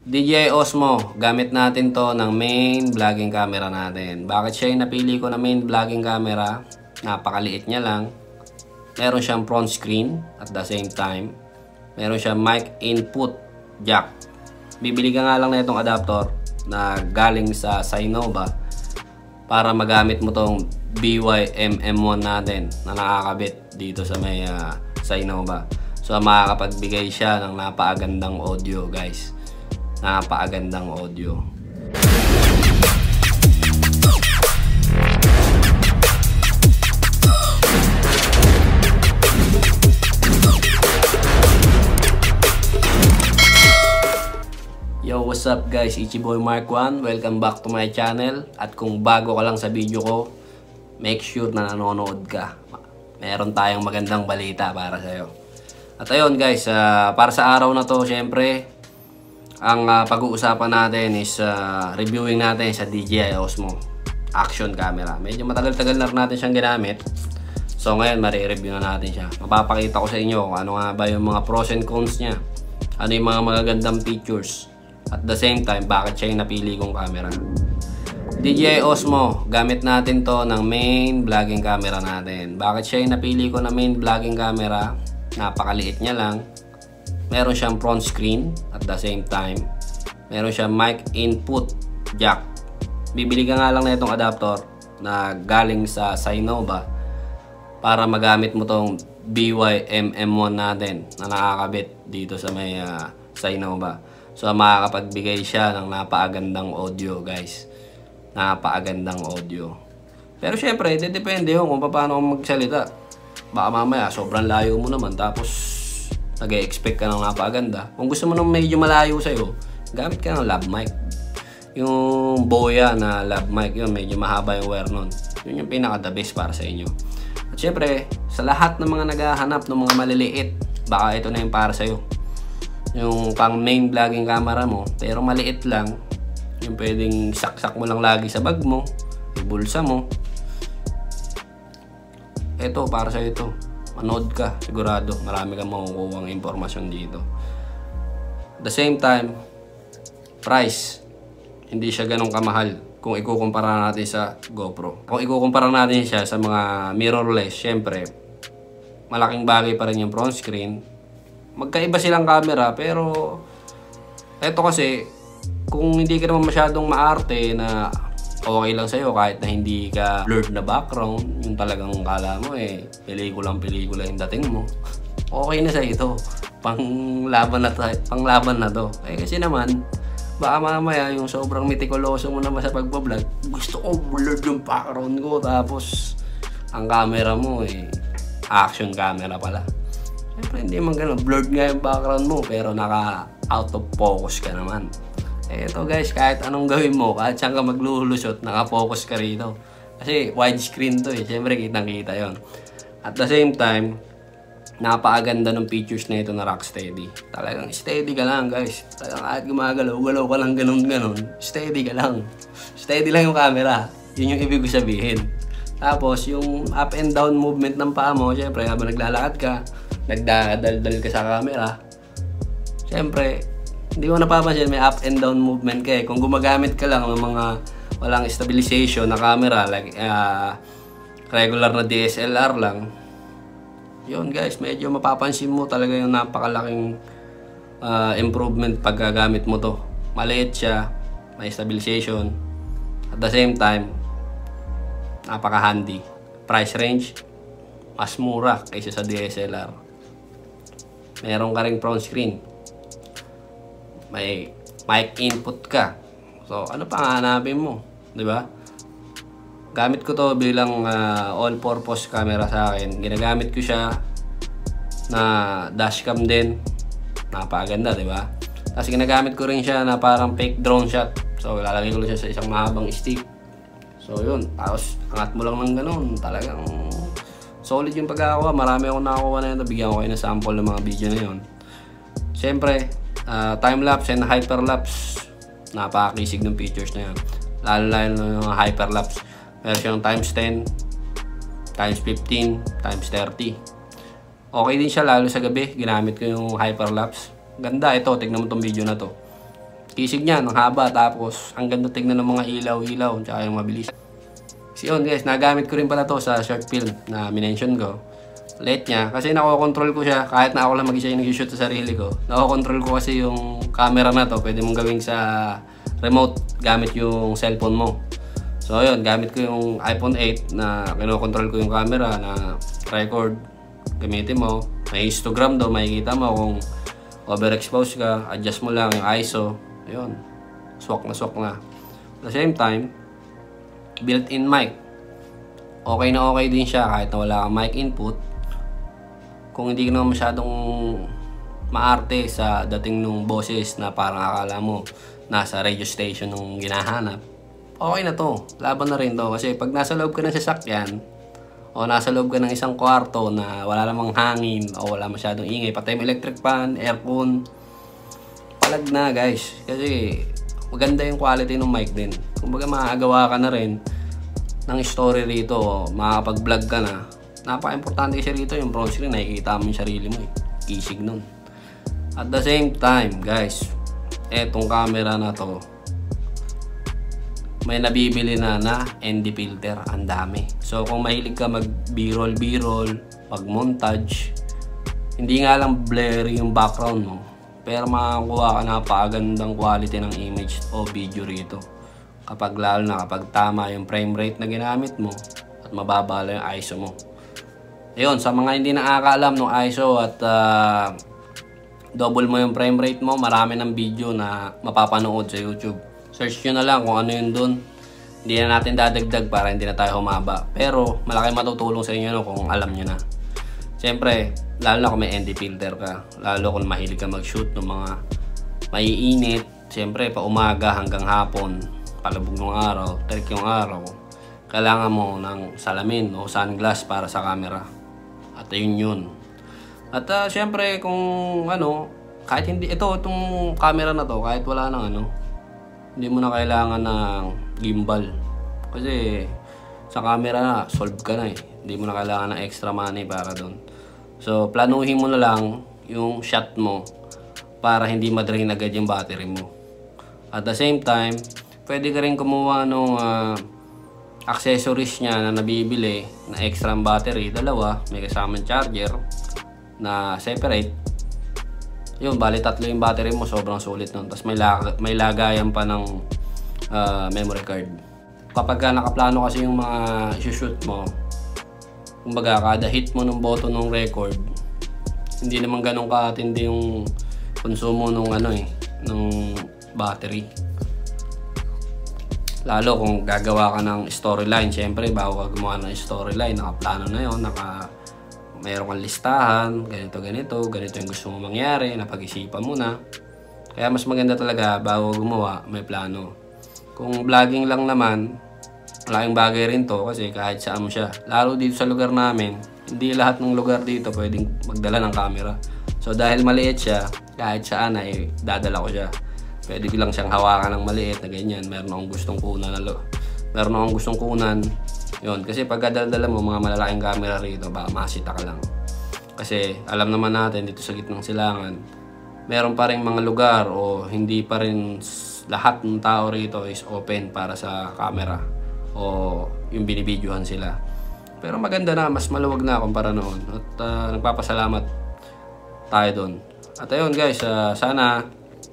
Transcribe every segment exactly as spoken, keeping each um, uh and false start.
D J I Osmo, gamit natin to ng main vlogging camera natin. Bakit siya yung napili ko na main vlogging camera? Napakaliit niya lang. Meron siyang front screen at the same time. Meron siyang mic input jack. Bibili ka nga lang na itong adapter na galing sa Sinova para magamit mo tong B Y M M one natin na nakakabit dito sa may uh, Sinova. So makakapagbigay siya ng napakagandang audio, guys. Napakagandang audio. Yo, what's up guys? Ichiboy Mark one. Welcome back to my channel. At kung bago ka lang sa video ko, make sure na nanonood ka. Meron tayong magandang balita para sa'yo. At ayun guys, uh, para sa araw na to, syempre, ang uh, pag-uusapan natin is uh, reviewing natin sa D J I Osmo action camera. Medyo matagal-tagal na natin siyang ginamit. So ngayon, mare-review na natin siya. Mapapakita ko sa inyo kung ano nga ba yung mga pros and cons niya. Ano yung mga magagandang features. At the same time, bakit siya yung napili kong camera. D J I Osmo, gamit natin to ng main vlogging camera natin. Bakit siya yung napili ko na main vlogging camera? Napakaliit niya lang. Meron siyang front screen at the same time. Meron siyang mic input jack. Bibili ka nga lang na itong adapter na galing sa Sinova para magamit mo tong B Y M M one natin na nakakabit dito sa may uh, Sinova. So makakapagbigay siya ng napakagandang audio, guys. Napakagandang audio. Pero syempre, depende yun kung paano ako magsalita. Baka mamaya sobrang layo mo naman tapos nag-expect ka ng napakaganda. Kung gusto mo nang medyo malayo sa'yo, gamit ka ng lav mic. Yung Boya na lav mic, yun medyo mahaba yung wire nun. Yun yung pinaka-the best para sa inyo. At syempre, sa lahat ng mga naghahanap ng mga maliliit, baka ito na yung para sa'yo. Yung pang main vlogging camera mo, pero maliit lang. Yung pwedeng saksak mo lang lagi sa bag mo, yung bulsa mo. Ito, para sa'yo ito. Manood ka, sigurado marami kang makukuha ng impormasyon dito. At the same time, price, hindi siya ganun kamahal kung ikukumpara natin sa GoPro. Kung ikukumpara natin siya sa mga mirrorless, syempre malaking bagay pa rin yung front screen. Magkaiba silang camera, pero eto kasi kung hindi ka naman masyadong maarte na okay lang sa'yo kahit na hindi ka blurred na background, yung talagang kala mo eh pelikulang-pelikula yung dating mo, okay na sa ito. Panglaban na to, panglaban na to. Eh kasi naman, baka mamaya yung sobrang mitikuloso mo naman sa pagbablog, gusto ko blurred yung background ko, tapos ang camera mo eh action camera pala. Siyempre hindi man ganun, blurred nga yung background mo pero naka out of focus ka naman. Eto guys, kahit anong gawin mo, kahit saan ka maglulusot, nakafocus ka rito. Kasi widescreen to eh, siyempre kitang-kita yon. At the same time, napakaganda ng features na ito na Rocksteady. Talagang steady ka lang guys. Talagang kahit gumagalaw-galaw ka lang ganun-ganun, steady ka lang. Steady lang yung camera. Yun yung ibig sabihin. Tapos yung up and down movement ng paa mo, siyempre habang naglalakad ka, nagdadaldal ka sa camera, siyempre, hindi mo napapansin may up and down movement ka eh. Kung gumagamit ka lang ng mga walang stabilization na camera, like uh, regular na D S L R lang, yun guys, medyo mapapansin mo talaga yung napakalaking uh, improvement pagkagamit mo to. Maliit siya, may stabilization, at the same time, napaka-handy. Price range, mas mura kaysa sa D S L R. Meron ka ring front screen, may mic input ka. So, ano pa nga hanapin mo? Diba? Gamit ko to bilang uh, all-purpose camera sa akin. Ginagamit ko siya na dashcam din. Napakaganda, diba? Tapos ginagamit ko rin siya na parang fake drone shot. So, lalagay ko lang siya sa isang mahabang stick. So, yun. Tapos, angat mo lang ng ganun. Talagang solid yung pagkakakuha. Marami akong nakakuha na yun. Bigyan ko kayo ng sample ng mga video na yun. Siyempre, Uh, time-lapse and hyperlapse, napakakisig ng features na yan. Lalo-lalo ng mga hyperlapse, meron siyang times ten, times fifteen, times thirty. Okay din siya lalo sa gabi, ginamit ko yung hyperlapse. Ganda ito, tignan mo tong video na to. Kisig niya, ang haba, tapos ang ganda tignan ng mga ilaw-ilaw, tsaka yung mabilis. So yun guys, nagamit ko rin pala to sa short film na minention ko. Late niya, kasi nakokontrol ko siya, kahit na ako lang mag-isa yung nag-shoot sa sarili ko. Nakokontrol ko kasi yung camera na to, pwede mong gawing sa remote gamit yung cellphone mo. So yun, gamit ko yung iPhone eight na kinokontrol ko yung camera na record. Gamitin mo, may histogram do, makikita mo kung overexpose ka, adjust mo lang yung I S O. Ayun, swak na swak na. At the same time, built-in mic. Okay na okay din siya kahit na wala kang mic input. Kung hindi ka naman masyadong maarte sa dating nung boses na parang akala mo nasa radio station nung ginahanap, okay na to. Laban na rin to. Kasi pag nasa loob ka ng sasakyan o nasa loob ka ng isang kwarto na wala namang hangin o wala masyadong ingay, patay mo electric fan, aircon, palag na guys. Kasi maganda yung quality ng mic din. Kumbaga makakagawa ka na rin ng story rito, makakapag-vlog ka na. Napaka-importante kasi rito yung front screen, nakikita mo yung sarili mo eh. Kisig nun. At the same time guys, etong camera na to, may nabibili na na N D filter, ang dami. So kung mahilig ka mag b-roll b-roll, pag montage, hindi nga lang blurry yung background mo, pero makakuha ka na napakagandang quality ng image o video rito. Kapag lalo na kapag tama yung frame rate na ginamit mo at mababa lang yung I S O mo. Ayun, sa mga hindi nakakaalam ng I S O at uh, double mo yung frame rate mo, marami ng video na mapapanood sa YouTube. Search nyo na lang kung ano yun dun. Hindi na natin dadagdag para hindi na tayo humaba. Pero malaki matutulong sa inyo no, kung alam nyo na. Siyempre, lalo na kung may N D filter ka, lalo kung mahilig ka mag-shoot ng mga maiinit, siyempre pa umaga hanggang hapon, palabog ng araw, terik yung araw, kailangan mo ng salamin o sunglass para sa camera. At ayun yun. At uh, siyempre kung ano, kahit hindi, ito itong camera na to, kahit wala nang ano, hindi mo na kailangan ng gimbal. Kasi sa camera na, solve ka na eh. Hindi mo na kailangan ng extra money para doon. So planuhin mo na lang yung shot mo para hindi madrain agad yung battery mo. At the same time, pwede ka rin kumuha ng uh, accessories niya na nabibili na extra battery, dalawa, may kasamang charger na separate. Yun, bali tatlo yung battery mo, sobrang sulit nun. Tapos may, lag may lagayan pa ng uh, memory card. Kapag nakaplano kasi yung mga shoot mo, kumbaga kada hit mo ng button ng record, hindi naman ganun katindi yung konsumo nung ano eh, nung battery. Lalo kung gagawa ka ng storyline, syempre bago ka gumawa ng storyline, nakaplano na yun, naka mayroon kang listahan, ganito ganito, ganito yung gusto mo mangyari, napag-isipan mo na. Kaya mas maganda talaga bago gumawa, may plano. Kung vlogging lang naman, malaking bagay rin to kasi kahit saan mo siya. Lalo dito sa lugar namin, hindi lahat ng lugar dito pwedeng magdala ng camera. So dahil maliit siya, kahit saan ay dadala ko siya. Pwede ko lang siyang hawakan ng maliit na ganyan. Meron akong gustong kunan na lo. Meron akong gustong kunan. Yun, kasi pag dala mo mga malalaking camera rito, baka masita ka lang. Kasi alam naman natin dito sa gitnang silangan, meron pa rin mga lugar o hindi pa rin lahat ng tao rito is open para sa camera o yung binibidyohan sila. Pero maganda na, mas maluwag na kumpara noon. At uh, nagpapasalamat tayo doon. At ayun guys, uh, sana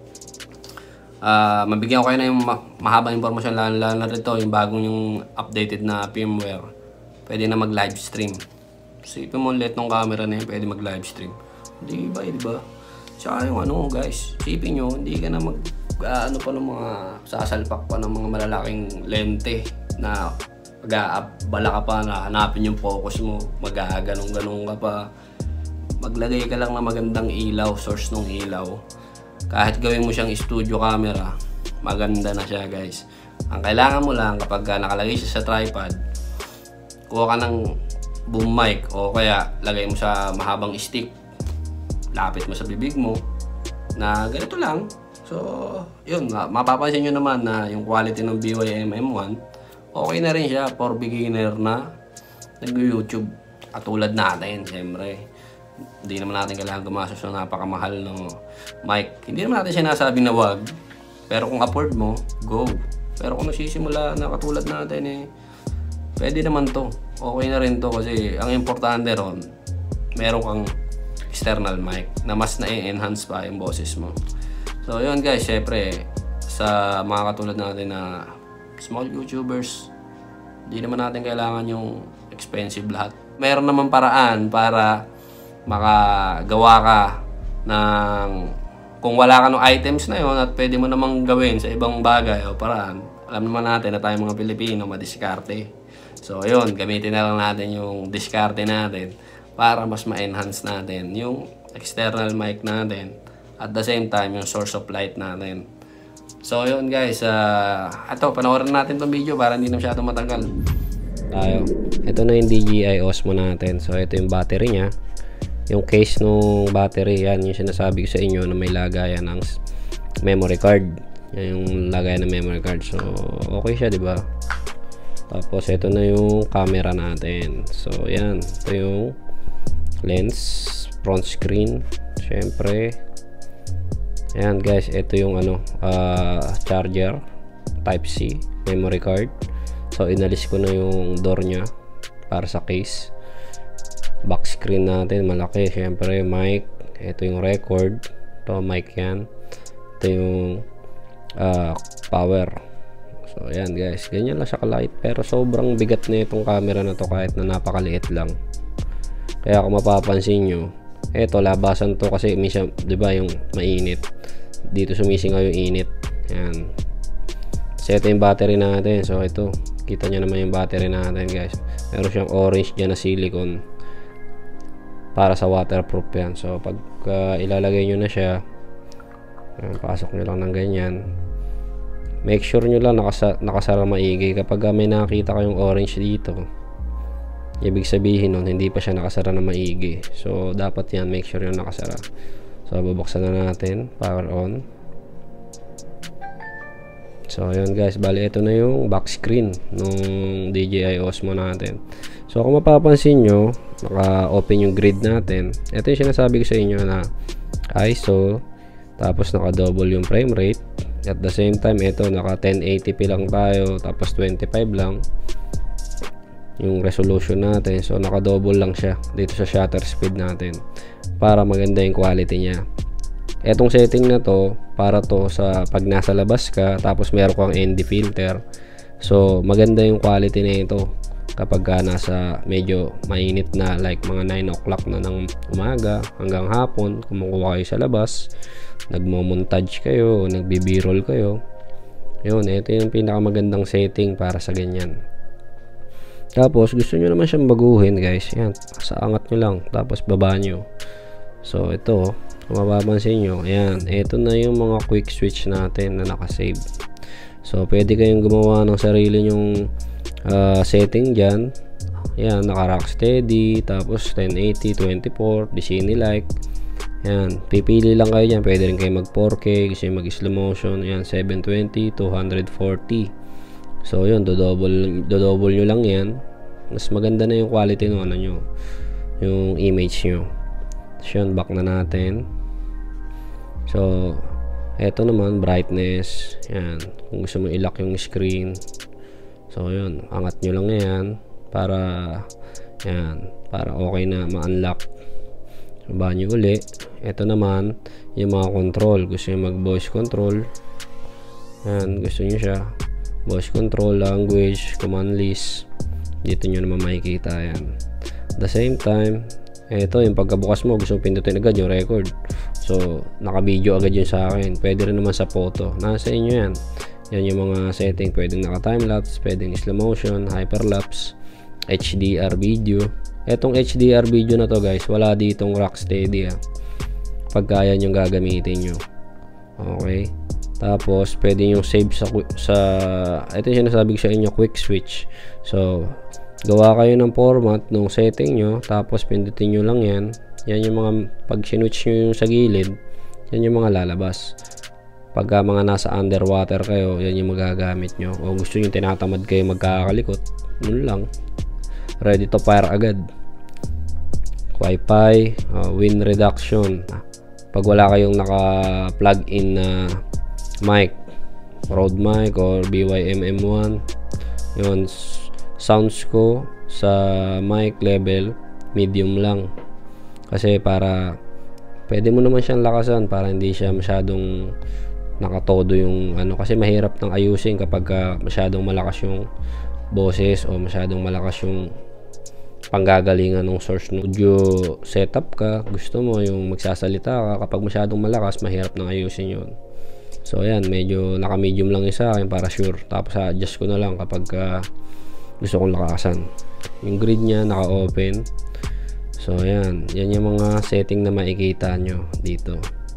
Uh, mabigyan ko kayo na yung ma mahabang informasyon, lalo na rito yung bagong yung updated na firmware. Pwede na mag live stream. Isipin mo ulit ng camera na yun, pwede mag live stream. Di ba, di ba? Tsaka yung ano guys, isipin nyo, hindi ka na mag uh, ano pa ng mga sasalpak pa ng mga malalaking lente na mag-aabala ka pa na hanapin yung focus mo, mag-ganong-ganong ka pa. Maglagay ka lang ng magandang ilaw, source ng ilaw. Kahit gawin mo siyang studio camera, maganda na siya guys. Ang kailangan mo lang kapag nakalagay siya sa tripod, kuha ka ng boom mic o kaya lagay mo sa mahabang stick, lapit mo sa bibig mo na ganito lang. So yun, mapapansin nyo naman na yung quality ng B Y M M one okay na rin siya for beginner na nag-YouTube katulad natin. Siyempre hindi naman natin kailangan gumastos ng napakamahal ng mic. Hindi naman natin sinasabi na wag. Pero kung afford mo, go. Pero kung nagsisimula na katulad natin eh, pwede naman to. Okay na rin to kasi ang importante ron, meron kang external mic na mas na-enhance pa yung boses mo. So yun guys, syempre sa mga katulad natin na small YouTubers, hindi naman natin kailangan yung expensive lahat. Meron naman paraan para makagawa ka ng, kung wala ka ng items na yon at pwede mo namang gawin sa ibang bagay o paraan. Alam naman natin na tayo mga Pilipino madiskarte. So ayun, gamitin na lang natin yung diskarte natin para mas ma-enhance natin yung external mic natin at the same time yung source of light natin. So yun guys, uh, ito panoorin natin tong video para hindi na masyadong matagal tayo. Ito na yung D J I Osmo natin. So ito yung battery nya, yung case nung battery, yan yung sinasabi ko sa inyo na may lagayan ng memory card. Yan yung lagayan ng memory card. So okay siya, di ba? Tapos ito na yung camera natin. So yan, ito yung lens, front screen, syempre. Ayan guys, ito yung ano, uh, charger type C, memory card. So inalis ko na yung door nya para sa case. Back screen natin malaki, syempre mic. Ito yung record, ito mic yan. Ito yung uh, power. So ayan guys, ganyan lang siya kaliit, pero sobrang bigat na itong camera na to kahit na napakaliit lang. Kaya kung mapapansin nyo, eto labasan to kasi minsan, di ba, yung mainit dito, sumisingaw yung init. Ayan. So ito yung battery natin. So ito, kita nyo naman yung battery natin guys. Meron siyang orange dyan na silicone para sa waterproof yan. So pag uh, ilalagay nyo na siya, ayan, pasok nyo lang ng ganyan. Make sure nyo lang nakasa nakasara maigi. Kapag uh, may nakita kayong orange dito, ibig sabihin nun hindi pa siya nakasara na maigi. So dapat yan, make sure yung nakasara. So babuksan na natin, power on. So ayun guys, bali ito na yung back screen nung D J I Osmo natin. So kung mapapansin nyo, naka-open yung grid natin. Ito yung sinasabi ko sa inyo na I S O, tapos naka-double yung frame rate. At the same time, ito naka ten eighty p lang tayo, tapos twenty-five lang yung resolution natin. So naka-double lang siya dito sa shutter speed natin para maganda yung quality niya. Etong setting na to, para to sa pag nasa labas ka tapos meron kang N D filter. So maganda yung quality na ito kapag ka nasa medyo mainit na, like mga nine o'clock na ng umaga hanggang hapon, kumukuha kayo sa labas, nagmo-montage kayo o nagbi-b-roll kayo. Yun, ito yung pinakamagandang setting para sa ganyan. Tapos gusto nyo naman siyang baguhin guys, yan, sa angat nyo lang, tapos baba nyo. So ito, kung mapapansin nyo, ayan, ito na yung mga quick switch natin na nakasave. So pwede kayong gumawa ng sarili nyong uh, setting dyan. Ayan, naka Rocksteady, tapos ten eighty, twenty-four, di Cine-like. Ayan, pipili lang kayo dyan. Pwede rin kayo mag four K, gusto nyo mag slow motion. Ayan, seven twenty, two forty. So yun, do-double, do-double nyo lang yan. Mas maganda na yung quality ng ano nyo, yung image nyo. So yun, back na natin. So eto naman, brightness. Yan, kung gusto mo i-lock yung screen, so yun, angat nyo lang yan para yan, para okay na ma-unlock. So ba nyo uli. Eto naman yung mga control. Gusto nyo mag voice control, yan, gusto nyo siya voice control, language, command list, dito nyo naman makikita yan. At the same time, eto yung pagkabukas mo, gusto mo pindutin agad yung record. So, naka-video agad yun sa akin. Pwede rin naman sa photo. Nasa inyo yan. Yan yung mga setting. Pwedeng naka-timelapse, pwedeng slow motion, hyperlapse, H D R video. Etong H D R video na to guys, wala ditong Rocksteady ah. Pagka yan yung gagamitin nyo. Okay. Tapos, pwede yung save sa, sa ito yung sinasabi ko sa inyo, quick switch. So, gawa kayo ng format nung setting nyo, tapos pindutin nyo lang yan. Yan yung mga, pag sinwitch nyo yung sa gilid, yan yung mga lalabas. Pagka mga nasa underwater kayo, yan yung magagamit nyo. O gusto nyo tinatamad kayo magkakalikot, nun lang. Ready to fire agad. Wi-Fi, uh, wind reduction. Pag wala kayong naka-plug in na mic, Rode mic or B Y M M one. Yun, sounds ko sa mic level medium lang, kasi para pwede mo naman siyang lakasan para hindi siya masyadong nakatodo yung ano, kasi mahirap nang ayusin kapag uh, masyadong malakas yung boses o masyadong malakas yung panggagalingan ng source ng audio setup ka. Gusto mo yung magsasalita ka, kapag masyadong malakas mahirap nang ayusin yun. So ayan, medyo naka medium lang isa akin para sure, tapos adjust ko na lang kapag uh, gusto kong lakasan. Yung grid niya naka open. So ayan, yan yung mga setting na makikita nyo dito.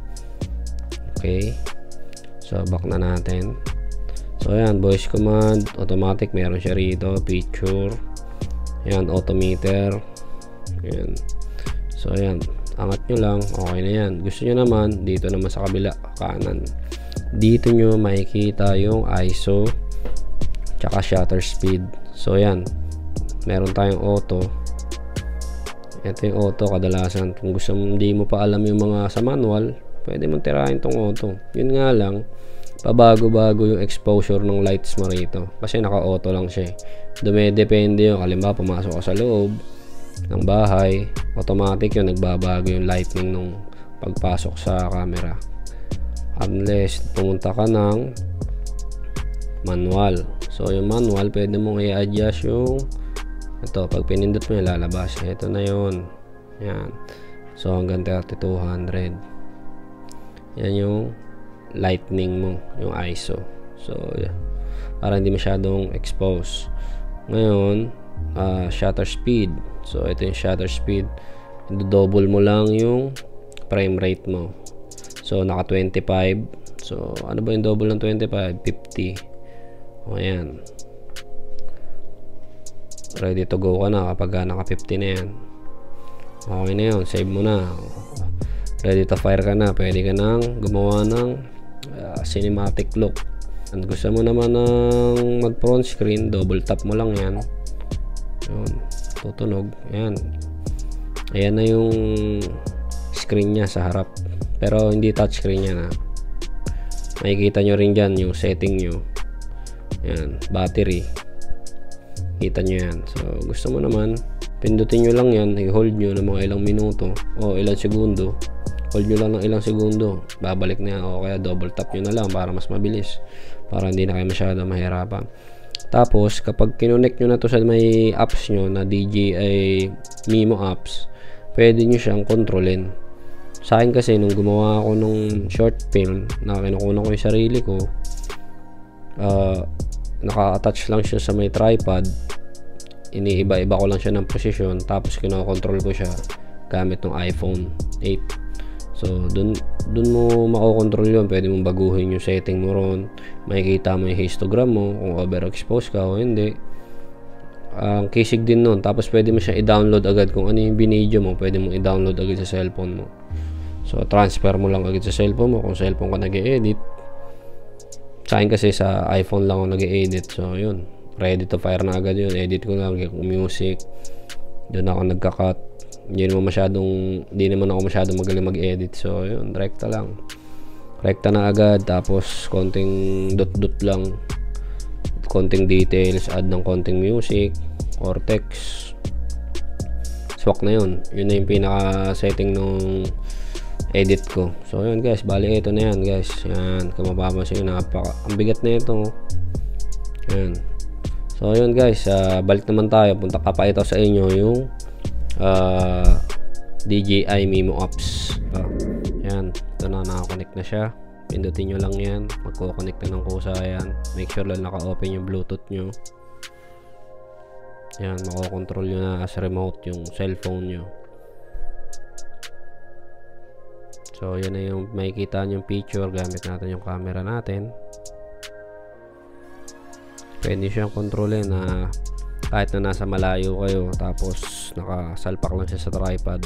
Okay, so back na natin. So ayan, voice command, automatic meron siya rito, picture, ayan, autometer, ayan. So ayan, angat nyo lang, okay na yan. Gusto nyo naman, dito naman sa kabila kanan, dito nyo makikita yung I S O tsaka shutter speed. So ayan, meron tayong auto. Ito yung auto kadalasan. Kung gusto mo, hindi mo pa alam yung mga sa manual, pwede mong tirahin tong auto. Yun nga lang, pabago-bago yung exposure ng lights mo rito, kasi naka-auto lang siya. Dumedepende yung, halimbawa pumasok ka sa loob ng bahay, automatic yun, nagbabago yung lightning nung pagpasok sa camera. Unless pumunta ka ng manual. So yung manual, pwede mong i-adjust yung ito, pag pinindot mo lalabas. Ito na yun. Yan. So hanggang thirty-two hundred. Yan yung lightning mo, yung I S O. So yeah, para hindi masyadong expose. Ngayon, uh, shutter speed. So ito yung shutter speed. Do-double mo lang yung frame rate mo. So naka twenty-five. So ano ba yung double ng twenty-five? fifty. O ayan, ready to go ka na kapag naka fifty na yan. Okay na yun, save mo na, ready to fire ka na. Pwede ka nang gumawa ng uh, cinematic look. And gusto mo naman ng mag front screen, double tap mo lang yan, yun, tutunog. Ayan, ayan na yung screen nya sa harap, pero hindi touch screen yan, ha. Makikita nyo rin dyan yung setting nyo. Yan, battery, kita nyo yan. So gusto mo naman, pindutin nyo lang yan, i-hold nyo ng mga ilang minuto o ilang segundo. Hold nyo lang ng ilang segundo, babalik na yan. O kaya double tap nyo na lang para mas mabilis, para hindi na kayo masyado mahirapan. Tapos kapag kinonect nyo na to sa may apps nyo na D J I Mimo apps, pwede nyo siyang kontrolin. Sa akin kasi nung gumawa ako nung short film na kinukunan ko yung sarili ko, uh, naka-attach lang siya sa may tripod, iniiba-iba ko lang siya ng posisyon, tapos kinokontrol ko siya gamit ng iPhone eight. So dun, dun mo makokontrol yun. Pwede mong baguhin yung setting mo ron, makikita mo yung histogram mo kung overexpose ka o hindi. Ang uh, kisig din nun. Tapos pwede mo siya i-download agad. Kung ano yung binidyo mo, pwede mong i-download agad sa cellphone mo. So transfer mo lang agad sa cellphone mo kung cellphone ka nag-e-edit. Sa akin kasi sa iPhone lang ako nag-e-edit. So yun, ready to fire na agad yun. Edit ko lang yung music, doon ako nagka-cut. Hindi naman masyadong hindi naman ako masyadong magaling mag-edit. So yun, rekta lang, rekta na agad. Tapos konting dot-dot lang, konting details, add ng konting music or text, swak na yun. Yun na yung pinaka setting nung edit ko. So yun guys, bali ito na yan guys. Yan, kung mapapansin nyo, napaka ang bigat na ito. Yan. So yun guys, uh, balik naman tayo. Punta ka pa ito sa inyo yung uh, D J I Mimo apps. uh, Yan, ito na, nakakonect na siya. Pindutin nyo lang yan, magkoconnect na ng kusa yan. Make sure lang naka-open yung Bluetooth nyo. Yan, makokontrol nyo na as remote yung cellphone nyo. So yan na yung makikita nyo yung picture gamit natin yung camera natin. Pwede siyang kontrolin na kahit na nasa malayo kayo, tapos nakasalpak lang siya sa tripod.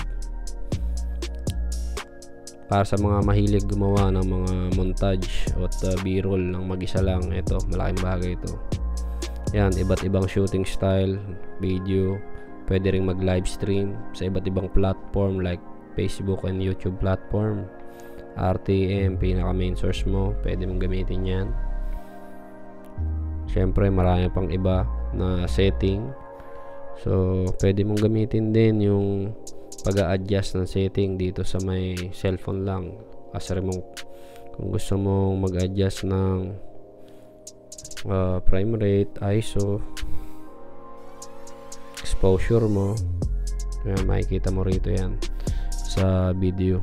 Para sa mga mahilig gumawa ng mga montage at uh, b-roll ng mag-isa lang, ito, malaking bagay ito. Yan, iba't ibang shooting style, video. Pwede rin mag live stream sa iba't ibang platform like Facebook and YouTube platform. R T M, pinaka main source mo, pwede mong gamitin yan. Syempre marami pang iba na setting. So pwede mong gamitin din yung pag-a-adjust ng setting dito sa may cellphone lang as remote. Kung gusto mong mag-adjust ng uh, frame rate, I S O, exposure mo, ayan, makikita mo rito yan sa video.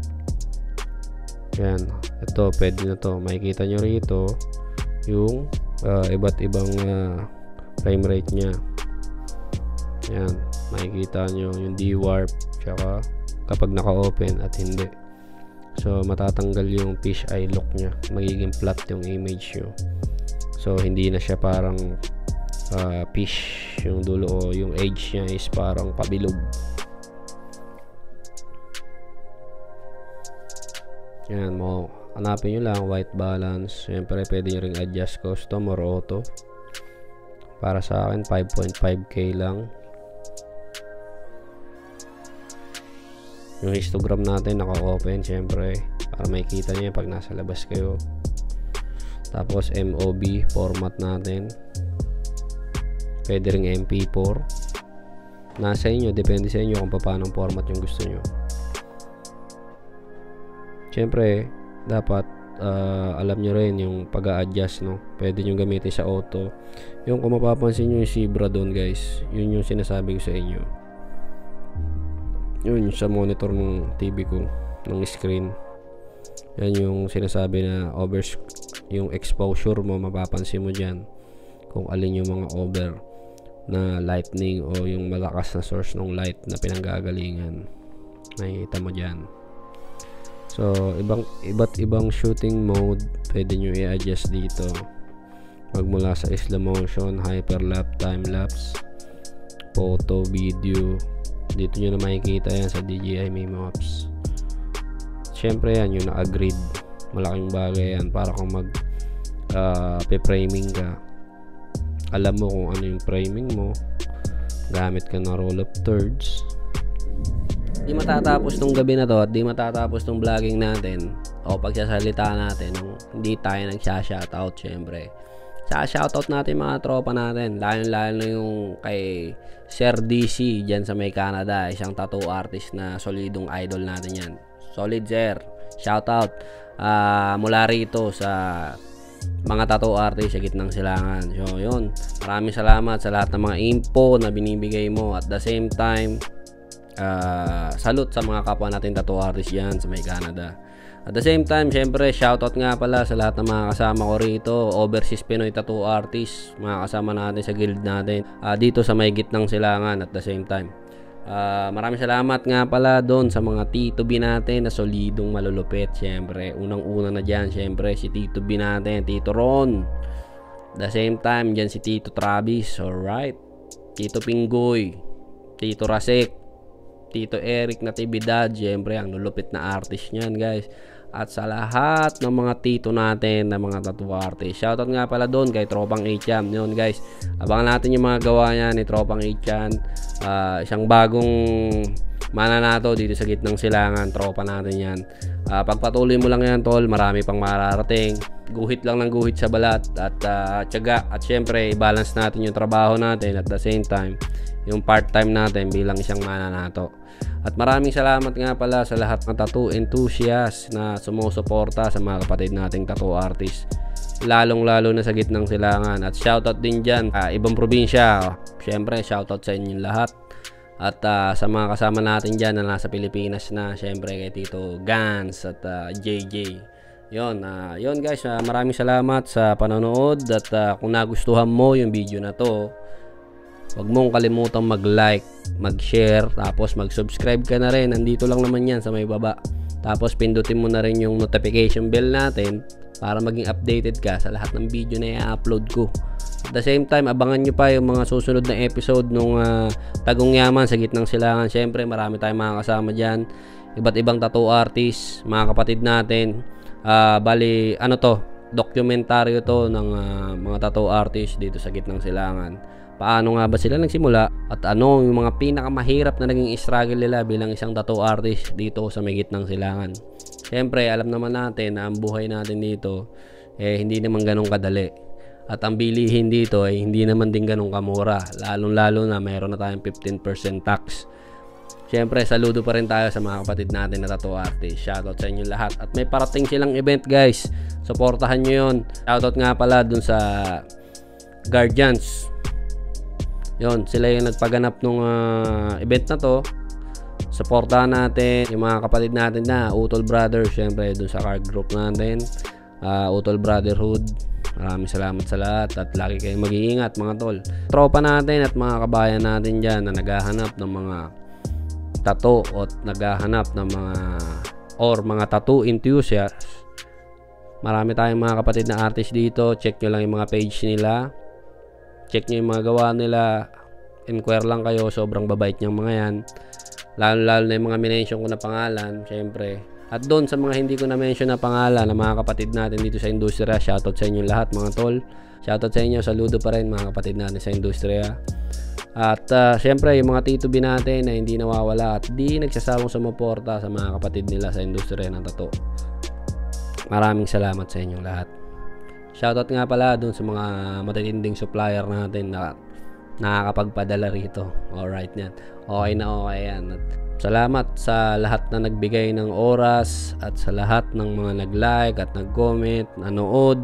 Yan, ito pwede na to, makikita nyo rito yung uh, iba't ibang uh, frame rate nya. Yan, makikita nyo yung D-warp tsaka kapag naka-open at hindi. So matatanggal yung fish eye look nya, magiging flat yung image nyo. So hindi na siya parang uh, fish yung dulo, o yung edge nya is parang pabilog. Yan, mo hanapin nyo lang white balance. Siyempre pwede nyo ring adjust custom or auto. Para sa akin five point five K lang. Yung histogram natin naka-open syempre para makikita nyo pag nasa labas kayo. Tapos M O B format natin, pwede ring M P four. Nasa inyo, depende sa inyo kung paano format yung gusto nyo. Siyempre, dapat uh, alam nyo rin yung pag-a-adjust, no? Pwede nyo gamitin sa auto. Yung kung mapapansin nyo yung zebra doon, guys, yun yung sinasabi ko sa inyo. Yun sa monitor ng T V ko, ng screen. Yan yung sinasabi na over, yung exposure mo, mapapansin mo dyan kung alin yung mga over na lightning o yung malakas na source ng light na pinanggagalingan. Nakikita mo dyan. So, ibang iba't ibang shooting mode pwede nyo i-adjust dito. Magmula sa slow motion, hyperlapse, time-lapse, photo, video. Dito nyo na makikita yan sa D J I Mimo Apps. Siyempre yan, yung na-agreed. Malaking bagay yan para kung mag uh, pe-framing ka. Alam mo kung ano yung framing mo. Gamit ka na roll of thirds. Di matatapos tong gabi na to at di matatapos tong vlogging natin o pagsasalita natin nung hindi tayo nagsha-shoutout. Syempre sa shoutout natin mga tropa natin, lalo lalo na yung kay Sir D C dyan sa may Canada, isang tattoo artist na solidong idol natin yan. Solid sir, shoutout uh, mula rito sa mga tattoo artist sa gitnang silangan. So yun, maraming salamat sa lahat ng mga info na binibigay mo. At the same time, Uh, salute sa mga kapwa natin tattoo artist yan sa may Canada. At the same time, syempre shoutout nga pala sa lahat ng mga kasama ko rito, overseas Pinoy tattoo artist, mga kasama natin sa guild natin uh, dito sa may gitnang silangan. At the same time, uh, maraming salamat nga pala doon sa mga Tito B natin na solidong malulupit. Syempre unang una na dyan, syempre si Tito B natin, Tito Ron. At the same time, dyan si Tito Travis, alright, Tito Pinggoy, Tito Rasek, Tito Eric Natividad, syempre ang lulupit na artist niyan, guys. At sa lahat ng mga tito natin na mga tattoo artist, shoutout nga pala doon kay Tropang Ichan. Yun, guys, abangan natin yung mga gawa niya ni Tropang Ichan. Uh, isang bagong mananato dito sa gitnang silangan, tropa natin yan. Uh, pagpatuloy mo lang yan, tol, marami pang mararating. Guhit lang ng guhit sa balat at uh, tiyaga. At syempre, i-balance natin yung trabaho natin at the same time yung part-time natin bilang isang mananato. At maraming salamat nga pala sa lahat ng tattoo enthusiasts na sumusuporta sa mga kapatid nating tattoo artist, lalong lalo na sa gitnang silangan. At shoutout din dyan uh, ibang probinsya. Syempre shoutout sa inyong lahat. At uh, sa mga kasama natin dyan na nasa Pilipinas na, syempre kay Tito Gans at uh, J J. Yon, uh, yon guys, uh, maraming salamat sa panonood. At uh, kung nagustuhan mo yung video na to, huwag mong kalimutang mag-like, mag-share, tapos mag-subscribe ka na rin. Nandito lang naman yan sa may baba. Tapos pindutin mo na rin yung notification bell natin para maging updated ka sa lahat ng video na i-upload ko. At the same time, abangan nyo pa yung mga susunod na episode nung uh, Tagong Yaman sa gitnang silangan. Siyempre, marami tayong mga kasama dyan. Iba't ibang tattoo artists, mga kapatid natin. Uh, bali, ano to, dokumentaryo to ng uh, mga tattoo artists dito sa gitnang silangan. Paano nga ba sila nagsimula at ano yung mga pinakamahirap na naging struggle nila bilang isang tattoo artist dito sa may gitnang silangan. Siyempre, alam naman natin na ang buhay natin dito eh hindi naman ganun kadali. At ang bilihin dito ay hindi naman din ganun kamura. Lalong-lalo na mayroon na tayong fifteen percent tax. Siyempre, saludo pa rin tayo sa mga kapatid natin na tattoo artist. Shoutout sa inyo lahat. At may parating silang event, guys. Suportahan nyo yun. Shoutout nga pala dun sa Guardians. Yun, sila yung nagpaganap ng uh, event na to. Suportahan natin yung mga kapatid natin na Utol Brothers. Siyempre, dun sa card group natin. Uh, Utol Brotherhood. Maraming salamat sa lahat at lagi kayong mag-iingat mga tol. Tropa natin at mga kabayan natin dyan na naghahanap ng mga tattoo o naghahanap ng mga or mga tattoo enthusiasts. Marami tayong mga kapatid na artist dito. Check nyo lang yung mga page nila. Check nyo yung mga gawa nila. Inquire lang kayo. Sobrang babait niyang mga yan. Lalo-lalo na yung mga minention ko na pangalan. Siyempre. At doon sa mga hindi ko na-mention na pangalan ng mga kapatid natin dito sa industriya, shoutout sa inyo lahat mga tol. Shoutout sa inyo, saludo pa rin mga kapatid natin sa industriya. At uh, syempre yung mga titubi natin na hindi nawawala at di nagsasawang sumuporta sa mga kapatid nila sa industriya ng tattoo. Maraming salamat sa inyong lahat. Shoutout nga pala doon sa mga matitinding supplier natin na nakakapagpadala rito. Alright yan. Okay na okay yan. At salamat sa lahat na nagbigay ng oras at sa lahat ng mga nag-like at nag-comment, nanood.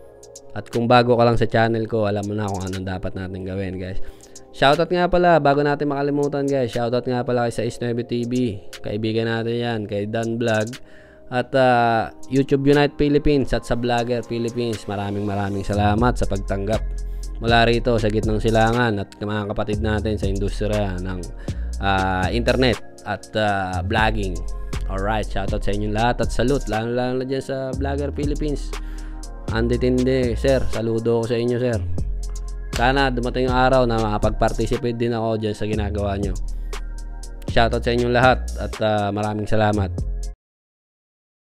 At kung bago ka lang sa channel ko, alam mo na kung anong dapat natin gawin, guys. Shoutout nga pala, bago natin makalimutan, guys. Shoutout nga pala kay sa Is nueve T V. Kaibigan natin yan, kay Dan Vlog. At uh, YouTube Unite Philippines at sa Vlogger Philippines. Maraming maraming salamat sa pagtanggap mula rito sa gitnang silangan at mga kapatid natin sa industriya ng uh, internet at uh, vlogging. Alright, shoutout sa inyong lahat at salute lalo lalo na dyan sa Vlogger Philippines. Anditindi, sir, saludo ko sa inyo, sir. Sana dumating yung araw na makapag-participate din ako dyan sa ginagawa nyo. Shoutout sa inyong lahat at uh, maraming salamat.